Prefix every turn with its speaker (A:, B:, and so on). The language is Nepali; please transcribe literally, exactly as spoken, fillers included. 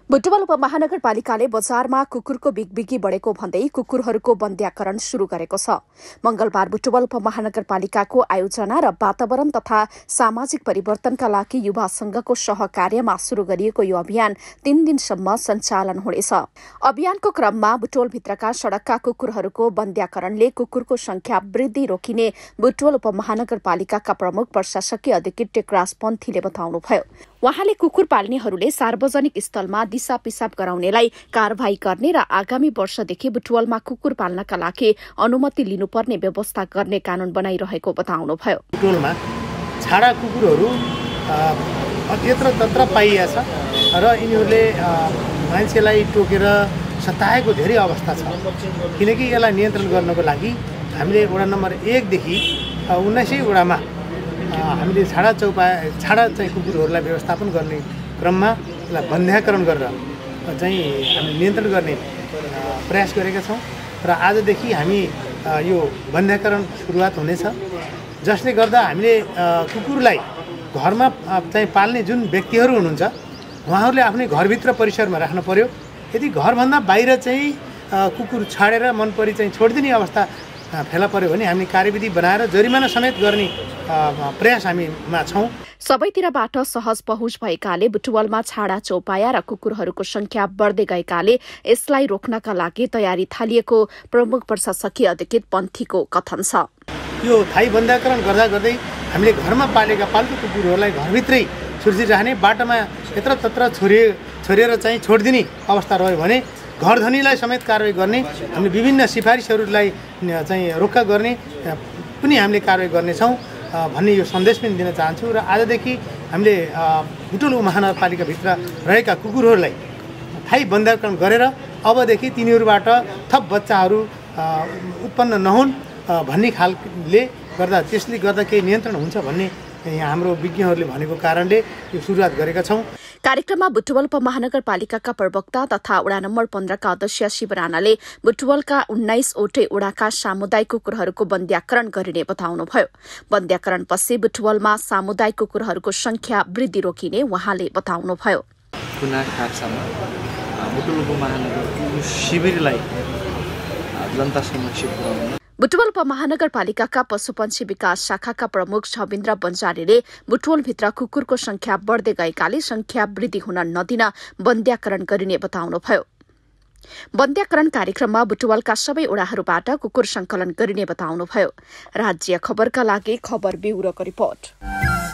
A: बुटवल उपमहानगरपालिकाले बजारमा कुकुरको बिगबिगी बढेको भन्दै कुकुरहरूको बन्द्याकरण शुरू गरेको छ। मंगलबार बुटवल उपमहानगरपालिकाको आयोजना र वातावरण तथा सामाजिक परिवर्तनका लागि युवा संघको सहकार्यमा शुरू गरिएको यो अभियान तीन दिनसम्म सञ्चालन हुनेछ। अभियानको क्रममा बुटवलभित्रका सड़कका कुकुरहरूको बन्द्याकरणले कुकुरको संख्या वृद्धि रोकिने बुटवल उपमहानगरपालिकाका प्रमुख प्रशासकीय अधिकृत टेकराज पन्थीले बताउनुभयो। वहाँले कुकुर पाल्नेहरूले सार्वजनिक स्थलमा दिशा पिसाब गराउनेलाई कारवाही गर्ने र आगामी वर्षदेखि बुटवलमा कुकुर पाल्नका लागि अनुमति लिनुपर्ने व्यवस्था गर्ने कानून बनाइरहेको बताउनुभयो।
B: बुटवलमा छाडा कुकुरहरू यत्र तत्र पाइया छ र यिनीहरूले मान्छेलाई टोकेर सताएको धेरै अवस्था छ। किनकि यसलाई नियन्त्रण गर्नको लागि हामीले वडा नम्बर एकदेखि उन्नाइसै वडामा हामीले छाडा चौपा छाडा चाहिँ कुकुरहरूलाई व्यवस्थापन गर्ने क्रममा यसलाई बन्ध्याकरण गरेर चाहिँ हामी नियन्त्रण गर्ने प्रयास गरेका छौँ र आजदेखि हामी यो बन्ध्याकरण सुरुवात हुनेछ, जसले गर्दा हामीले कुकुरलाई घरमा चाहिँ पाल्ने जुन व्यक्तिहरू हुनुहुन्छ उहाँहरूले आफ्नै घरभित्र परिसरमा राख्न पर्यो। यदि घरभन्दा बाहिर चाहिँ कुकुर छाडेर मनपरी चाहिँ छोडिदिने अवस्था फेला पर्यो भने हामी कार्यविधि बनाएर जरिमाना समेत गर्ने प्रयास हामीमा छौँ।
A: सबैतिरबाट सहज पहुँच भएकाले बुटवलमा छाडा चौपाया र कुकुरहरूको संख्या बढ्दै गएकाले यसलाई रोक्नका लागि तयारी थालिएको प्रमुख प्रशासकीय अधिकृत पन्थीको कथन छ।
B: यो थाई बन्ध्याकरण गर्दा गर्दै हामीले घरमा पालेका पाल्तु कुकुरहरूलाई घरभित्रै सुरक्षित राख्ने, बाटोमा यत्र तत्र छोडिए छोडेर चाहिँ छोडिदिने अवस्था रह्यो भने घर धनीलाई समेत कारवाही गर्ने, हामीले विभिन्न सिफारिसहरूलाई चाहिँ रोक्का गर्ने पनि हामीले कारवाही गर्नेछौँ भन्ने यो सन्देश पनि दिन चाहन्छु। र आजदेखि हामीले बुटवल उपमहानगरपालिकाभित्र रहेका कुकुरहरूलाई थाई बन्ध्याकरण गरेर अबदेखि तिनीहरूबाट थप बच्चाहरू उत्पन्न नहुन् भन्ने खालले गर्दा त्यसले गर्दा केही नियन्त्रण हुन्छ भन्ने यहाँ हाम्रो विज्ञहरूले भनेको कारणले यो सुरुवात गरेका छौँ।
A: कार्यक्रममा बुटवल उपमहानगरपालिकाका प्रवक्ता तथा वडा नम्बर पन्ध्रका अध्यक्ष शिव राणाले बुटवलका उन्नाइसवटै वडाका सामुदायिक कुकुरहरूको बन्द्याकरण गरिने बताउनुभयो। बन्द्याकरणपछि बुटवलमा सामुदायिक कुकुरहरूको संख्या वृद्धि रोकिने उहाँले बताउनुभयो।
C: बुटवल उपमहानगरको शिविरलाई जनता समक्ष पुर्याउन
A: बुटवल उपमहानगरपालिकाका पशुपन्छी विकास शाखाका प्रमुख छविन्द्र बन्जारीले बुटवलभित्र कुकुरको संख्या बढ्दै गएकाले संख्या वृद्धि हुन नदिन बन्द्याकरण गरिने बताउनुभयो। बन्द्याकरण कार्यक्रममा बुटवलका सबै वडाहरूबाट कुकुर संकलन गरिने बताउनुभयो। राज्य खबरका लागि खबर ब्युरोको रिपोर्ट।